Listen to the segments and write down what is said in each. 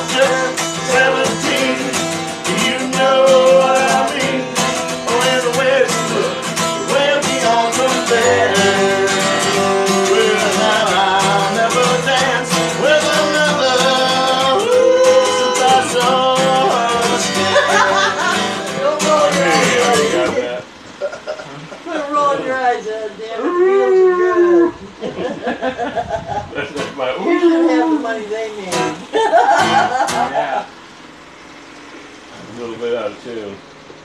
just 17. You know what I mean. When the wedding looks, when we all come there. Well, now I'll never dance with another. Since I saw her stand. Don't roll your eyes, You got buddy. that. Quit rolling your eyes, Ed. Damn, it feels good. That's my You should have the money they made. yeah. A little bit out of tune.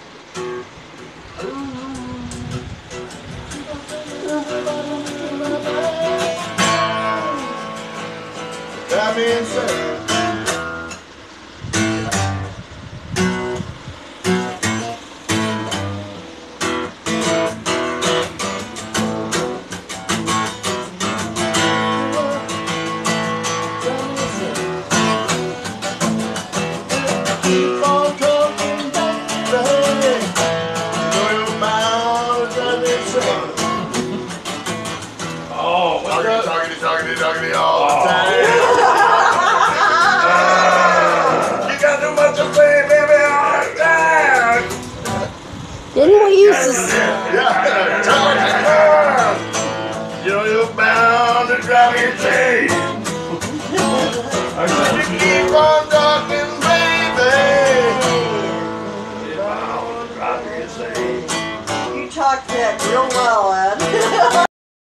That being said, keep on talking back, baby. Know you're bound to drive me insane. Oh, what's up? Talking all the time. You got too much to say, baby, all the time. Didn't we used to Yeah, talking more. You know you're bound to drive me insane. You keep on talking, baby. You're bound to drive me insane. You talk that real well, Ed.